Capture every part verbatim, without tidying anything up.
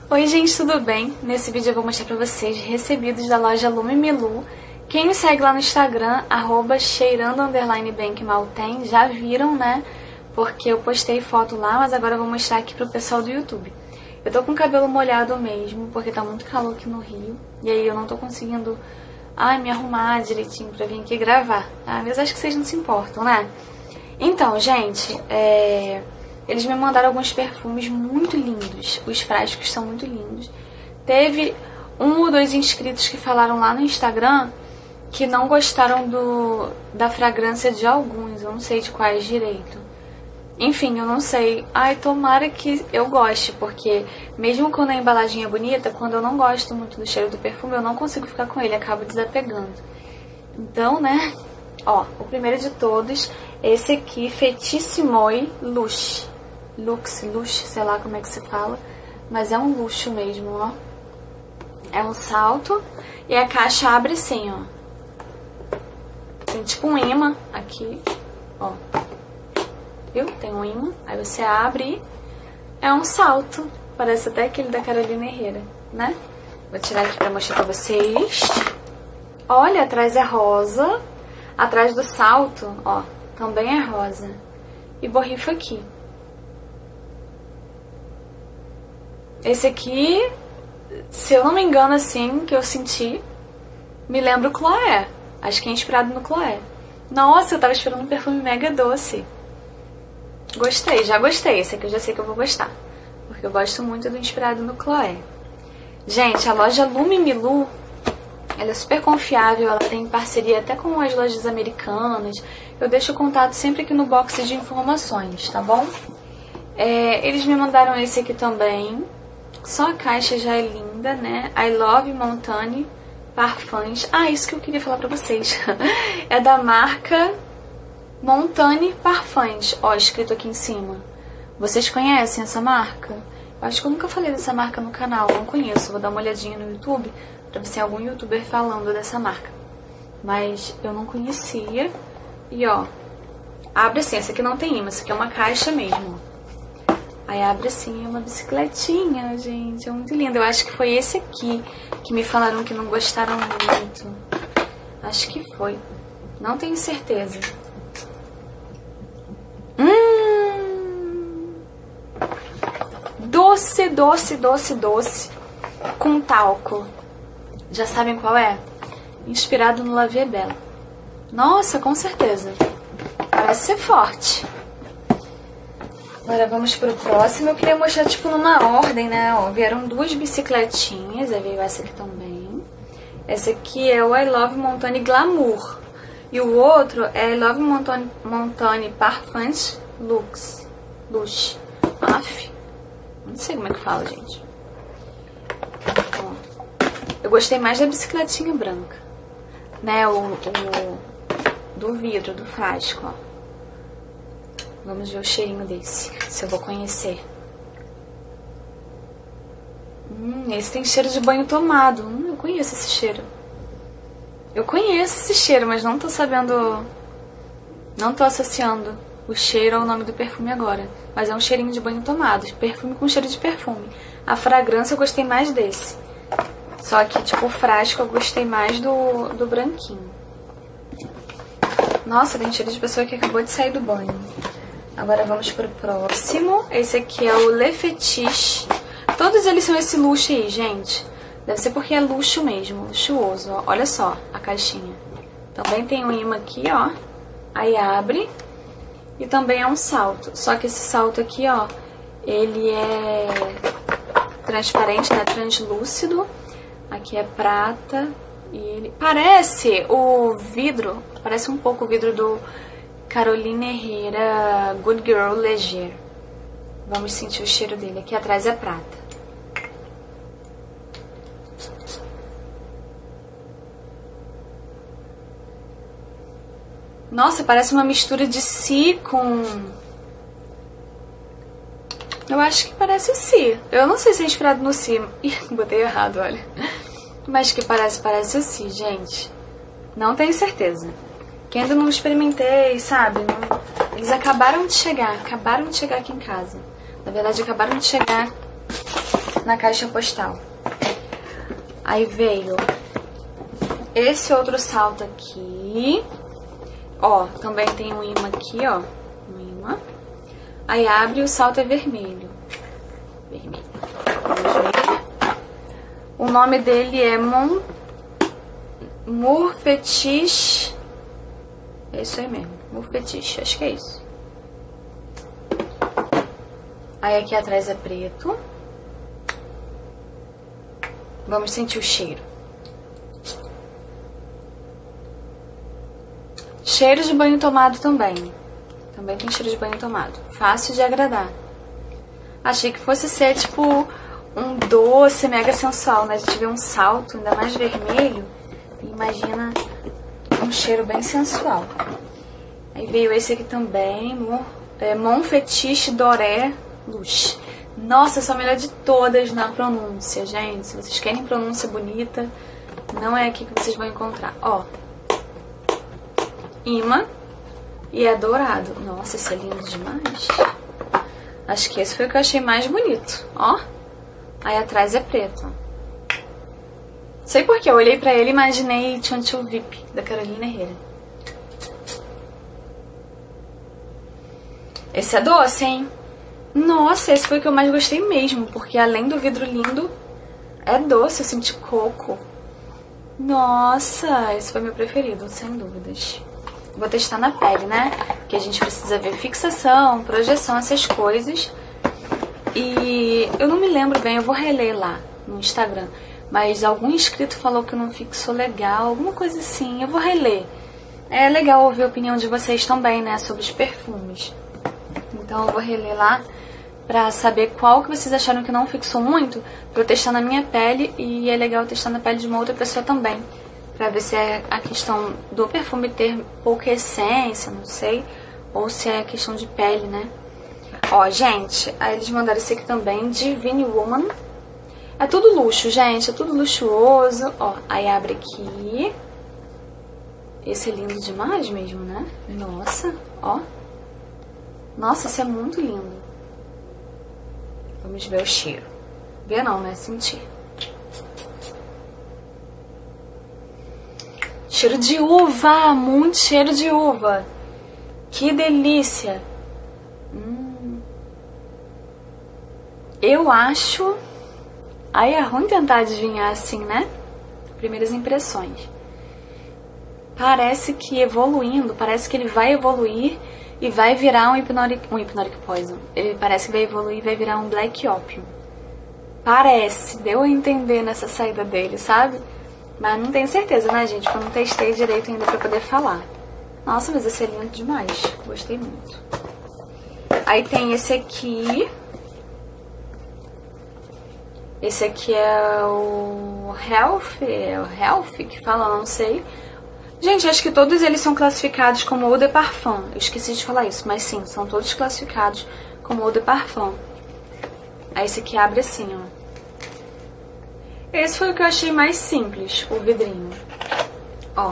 Oi gente, tudo bem? Nesse vídeo eu vou mostrar pra vocês recebidos da loja Lume Milu. Quem me segue lá no Instagram, arroba cheirando underline bem que mal tem, já viram, né? Porque eu postei foto lá, mas agora eu vou mostrar aqui pro pessoal do YouTube. Eu tô com o cabelo molhado mesmo, porque tá muito calor aqui no Rio. E aí eu não tô conseguindo ai, me arrumar direitinho pra vir aqui gravar, tá? Mas acho que vocês não se importam, né? Então, gente, é... eles me mandaram alguns perfumes muito lindos. Os frascos são muito lindos. Teve um ou dois inscritos que falaram lá no Instagram que não gostaram do, da fragrância de alguns. Eu não sei de quais direito. Enfim, eu não sei. Ai, tomara que eu goste, porque mesmo quando a embalagem é bonita, quando eu não gosto muito do cheiro do perfume, eu não consigo ficar com ele, acabo desapegando. Então, né? Ó, o primeiro de todos, esse aqui, Fetissimoy Luxe. Lux, luxo, sei lá como é que se fala, mas é um luxo mesmo, ó. É um salto e a caixa abre assim, ó. Tem tipo um imã aqui, ó. Viu? Tem um imã, aí você abre e é um salto. Parece até aquele da Carolina Herrera, né? Vou tirar aqui pra mostrar pra vocês. Olha, atrás é rosa. Atrás do salto, ó, também é rosa. E borrifa aqui. Esse aqui, se eu não me engano, assim, que eu senti, me lembra o Chloé. Acho que é inspirado no Chloé. Nossa, eu tava esperando um perfume mega doce. Gostei, já gostei. Esse aqui eu já sei que eu vou gostar, porque eu gosto muito do inspirado no Chloé. Gente, a loja Lume Milu, ela é super confiável, ela tem parceria até com as lojas americanas. Eu deixo o contato sempre aqui no box de informações, tá bom? É, eles me mandaram esse aqui também. Só a caixa já é linda, né? I Love Montane Parfums. Ah, isso que eu queria falar pra vocês. É da marca Montane Parfums. Ó, escrito aqui em cima. Vocês conhecem essa marca? Eu acho que eu nunca falei dessa marca no canal. Não conheço. Vou dar uma olhadinha no YouTube pra ver se tem algum youtuber falando dessa marca. Mas eu não conhecia. E ó, abre assim. Essa aqui não tem imã. Essa aqui é uma caixa mesmo. Aí abre assim, é uma bicicletinha, gente, é muito lindo. Eu acho que foi esse aqui que me falaram que não gostaram muito. Acho que foi. Não tenho certeza. Hum! Doce, doce, doce, doce. Com talco. Já sabem qual é? Inspirado no La Vie est Belle. Nossa, com certeza. Parece ser forte. Agora vamos pro próximo. Eu queria mostrar, tipo, numa ordem, né? Ó, vieram duas bicicletinhas. Aí veio essa aqui também. Essa aqui é o I Love Montane Glamour. E o outro é I Love Montane, Montane Parfums Luxe. Luxe. Aff. Não sei como é que fala, gente. Ó, eu gostei mais da bicicletinha branca. Né? O, o do vidro, do frasco, ó. Vamos ver o cheirinho desse, se eu vou conhecer. Hum, esse tem cheiro de banho tomado. Hum, eu conheço esse cheiro. Eu conheço esse cheiro, mas não tô sabendo... Não tô associando o cheiro ao nome do perfume agora. Mas é um cheirinho de banho tomado. Perfume com cheiro de perfume. A fragrância eu gostei mais desse. Só que, tipo, o frasco eu gostei mais do, do branquinho. Nossa, tem cheiro de pessoa que acabou de sair do banho. Agora vamos pro próximo. Esse aqui é o Le Fetiche. Todos eles são esse luxo aí, gente. Deve ser porque é luxo mesmo, luxuoso. Ó. Olha só a caixinha. Também tem um imã aqui, ó. Aí abre. E também é um salto. Só que esse salto aqui, ó, ele é transparente, né? Translúcido. Aqui é prata. E ele parece o vidro, parece um pouco o vidro do Carolina Herrera Good Girl Leger. Vamos sentir o cheiro dele. Aqui atrás é prata. Nossa, parece uma mistura de Si com... Eu acho que parece o Si. Eu não sei se é inspirado no Si. Ih, botei errado, olha. Mas que parece, parece o Si, gente. Não tenho certeza. Que ainda não experimentei, sabe? Não... Eles acabaram de chegar. Acabaram de chegar aqui em casa. Na verdade, acabaram de chegar na caixa postal. Aí veio esse outro salto aqui. Ó, também tem um imã aqui, ó. Um imã. Aí abre e o salto é vermelho. Vermelho. Vamos ver. O nome dele é Mon... Murfetiche. É isso aí mesmo. Murfetiche, acho que é isso. Aí aqui atrás é preto. Vamos sentir o cheiro. Cheiro de banho tomado também. Também tem cheiro de banho tomado. Fácil de agradar. Achei que fosse ser tipo um doce mega sensual, né? A gente vê um salto, ainda mais vermelho. E imagina um cheiro bem sensual. Aí veio esse aqui também. É, Mon Fetiche Doré Luxe. Nossa, essa é a melhor de todas na pronúncia, gente. Se vocês querem pronúncia bonita, não é aqui que vocês vão encontrar. Ó. Imã. E é dourado. Nossa, esse é lindo demais. Acho que esse foi o que eu achei mais bonito. Ó. Aí atrás é preto. Sei por que eu olhei pra ele e imaginei Tchantchu V I P, da Carolina Herrera. Esse é doce, hein? Nossa, esse foi o que eu mais gostei mesmo, porque além do vidro lindo, é doce, eu senti coco. Nossa, esse foi meu preferido, sem dúvidas. Vou testar na pele, né? Porque a gente precisa ver fixação, projeção, essas coisas. E eu não me lembro bem, eu vou reler lá no Instagram. Mas algum inscrito falou que não fixou legal, alguma coisa assim, eu vou reler. É legal ouvir a opinião de vocês também, né, sobre os perfumes. Então eu vou reler lá pra saber qual que vocês acharam que não fixou muito, pra eu testar na minha pele, e é legal testar na pele de uma outra pessoa também, pra ver se é a questão do perfume ter pouca essência, não sei, ou se é a questão de pele, né? Ó, gente, aí eles mandaram esse aqui também, Divine Woman. É tudo luxo, gente, é tudo luxuoso. Ó, aí abre aqui. Esse é lindo demais mesmo, né? Nossa, ó. Nossa, esse é muito lindo. Vamos ver o cheiro. Ver não, né? Sentir. Cheiro de uva! Muito cheiro de uva! Que delícia! Hum. Eu acho... Aí é ruim tentar adivinhar assim, né? Primeiras impressões. Parece que evoluindo, parece que ele vai evoluir e vai virar um Hypnotic, um Hypnotic Poison. Ele parece que vai evoluir e vai virar um Black Opium. Parece, deu a entender nessa saída dele, sabe? Mas não tenho certeza, né, gente? Porque eu não testei direito ainda pra poder falar. Nossa, mas esse é lindo demais. Gostei muito. Aí tem esse aqui. Esse aqui é o Health, é o Health que fala, não sei. Gente, acho que todos eles são classificados como Eau de Parfum. Eu esqueci de falar isso, mas sim, são todos classificados como Eau de Parfum. Aí esse aqui abre assim, ó. Esse foi o que eu achei mais simples, o vidrinho. Ó.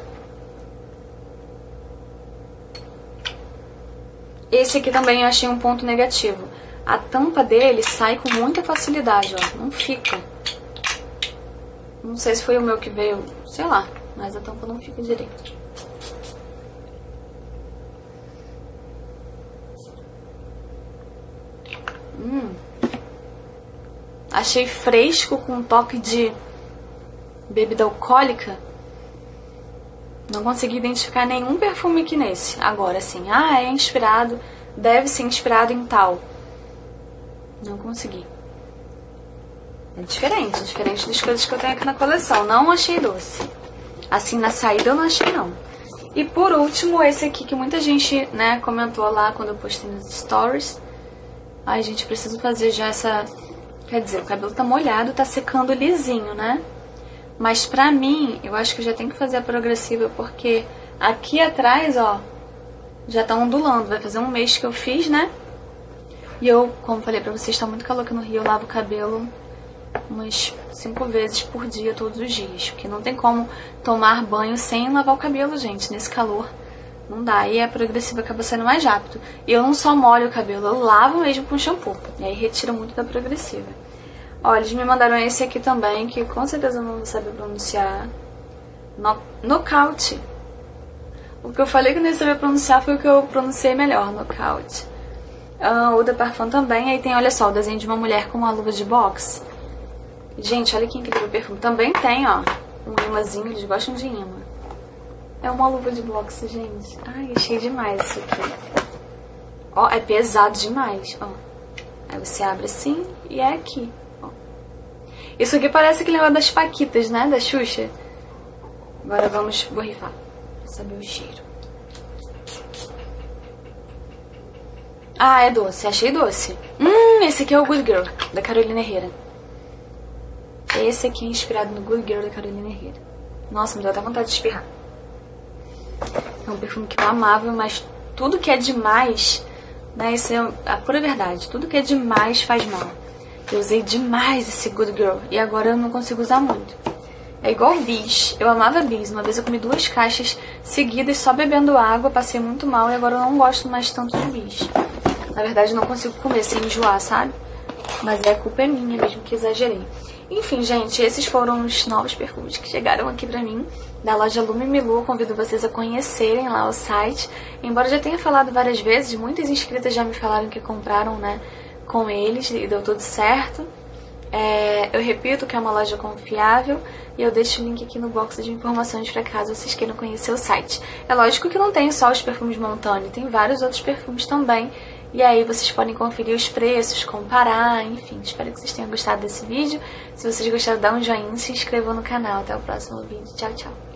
Esse aqui também eu achei um ponto negativo. A tampa dele sai com muita facilidade, ó. Não fica. Não sei se foi o meu que veio, sei lá. Mas a tampa não fica direito. Hum. Achei fresco com um toque de bebida alcoólica. Não consegui identificar nenhum perfume aqui nesse. Agora, assim, ah, é inspirado, deve ser inspirado em tal. Não consegui. É diferente, diferente das coisas que eu tenho aqui na coleção. Não achei doce. Assim, na saída eu não achei, não. E por último, esse aqui que muita gente, né, comentou lá quando eu postei nos stories. Ai, gente, preciso fazer já essa... Quer dizer, o cabelo tá molhado, tá secando lisinho, né? Mas pra mim, eu acho que eu já tenho que fazer a progressiva, porque aqui atrás, ó, já tá ondulando. Vai fazer um mês que eu fiz, né? E eu, como falei pra vocês, tá muito calor aqui no Rio, eu lavo o cabelo umas cinco vezes por dia, todos os dias. Porque não tem como tomar banho sem lavar o cabelo, gente, nesse calor. Não dá, e a progressiva acaba sendo mais rápido. E eu não só molho o cabelo, eu lavo mesmo com shampoo. E aí retira muito da progressiva. Olha, eles me mandaram esse aqui também, que com certeza eu não vou saber pronunciar. No, Knockout. O que eu falei que eu não ia saber pronunciar foi o que eu pronunciei melhor, Knockout. Uh, o da Parfum também. Aí tem, olha só, o desenho de uma mulher com uma luva de boxe. Gente, olha que incrível o perfume. Também tem, ó, um imãzinho, eles gostam de imã. É uma luva de boxe, gente. Ai, achei demais isso aqui. Ó, é pesado demais, ó. Aí você abre assim e é aqui, ó. Isso aqui parece aquele negócio das paquitas, né, da Xuxa. Agora vamos borrifar, pra saber o cheiro. Ah, é doce, achei doce. Hum, esse aqui é o Good Girl, da Carolina Herrera. Esse aqui é inspirado no Good Girl, da Carolina Herrera. Nossa, me deu até vontade de espirrar. É um perfume que eu amava, mas tudo que é demais, né, isso é a pura verdade. Tudo que é demais faz mal. Eu usei demais esse Good Girl e agora eu não consigo usar muito. É igual Bis. Eu amava Bis. Uma vez eu comi duas caixas seguidas só bebendo água, passei muito mal e agora eu não gosto mais tanto de Bis. Na verdade eu não consigo comer sem enjoar, sabe? Mas é a culpa é minha mesmo que exagerei. Enfim, gente, esses foram os novos perfumes que chegaram aqui pra mim da loja Lume Milu. Convido vocês a conhecerem lá o site. Embora eu já tenha falado várias vezes, muitas inscritas já me falaram que compraram, né, com eles e deu tudo certo. É, eu repito que é uma loja confiável e eu deixo o link aqui no box de informações para caso vocês queiram conhecer o site. É lógico que não tem só os perfumes Montani, tem vários outros perfumes também. E aí vocês podem conferir os preços, comparar, enfim. Espero que vocês tenham gostado desse vídeo. Se vocês gostaram, dá um joinha e se inscrevam no canal. Até o próximo vídeo. Tchau, tchau.